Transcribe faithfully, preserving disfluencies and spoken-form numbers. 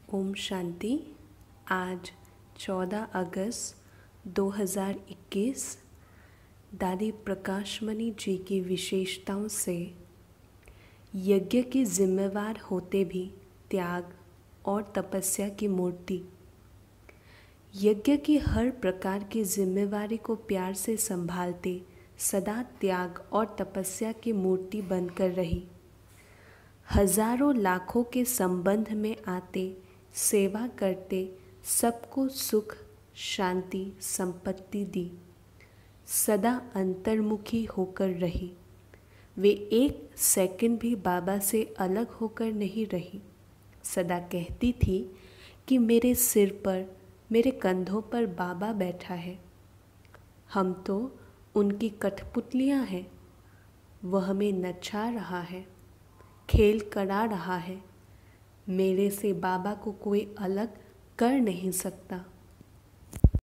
ओम शांति। आज चौदह अगस्त दो हज़ार इक्कीस दादी प्रकाशमणि जी की विशेषताओं से यज्ञ की जिम्मेवार होते भी त्याग और तपस्या की मूर्ति। यज्ञ की हर प्रकार की जिम्मेवारी को प्यार से संभालते सदा त्याग और तपस्या की मूर्ति बनकर रही। हजारों लाखों के संबंध में आते सेवा करते सबको सुख शांति संपत्ति दी। सदा अंतर्मुखी होकर रही। वे एक सेकंड भी बाबा से अलग होकर नहीं रही। सदा कहती थी कि मेरे सिर पर मेरे कंधों पर बाबा बैठा है। हम तो उनकी कठपुतलियाँ हैं। वह हमें नचा रहा है, खेल करा रहा है। मेरे से बाबा को कोई अलग कर नहीं सकता।